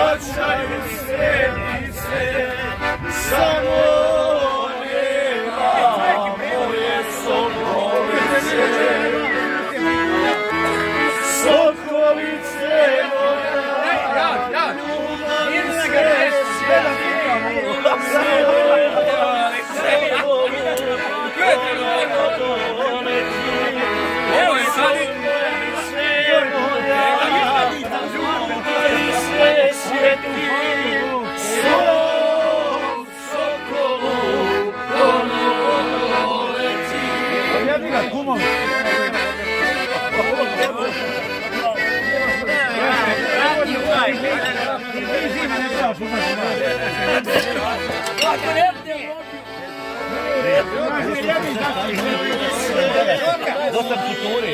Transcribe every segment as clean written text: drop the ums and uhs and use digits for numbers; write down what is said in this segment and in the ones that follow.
vraćaju stenice, samo nema moje Sokolice. Sokolice moja, ljubavice dosta kulture.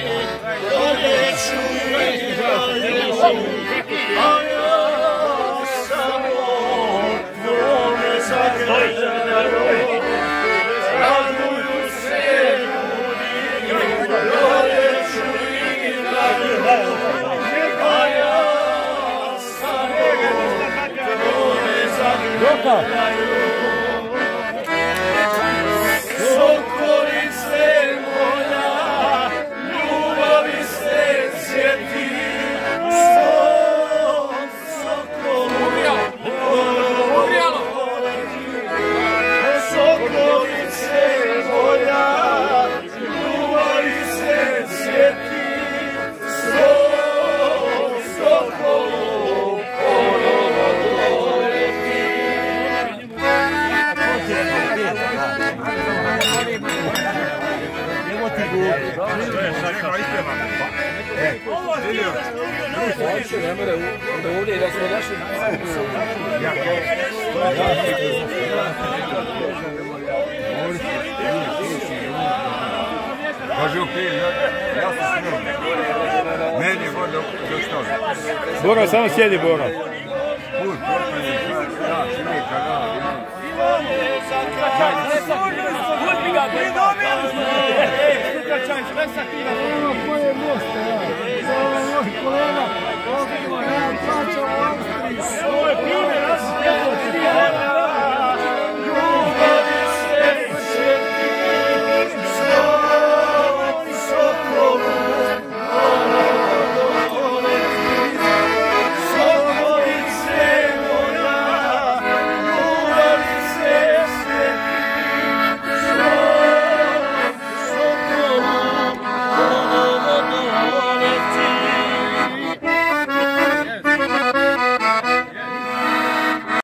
Sokolice moja, ljubavi se sjeti, Sokolice moja, ljubavi se sjeti, Sokolu ponovo doleti. Kaže okej, ja sam s njom. Meni je voda doštovi. Bora, samo sjedi, Bora. Put, ja, čovjeka, ja. Koje moste, ja. Kolega,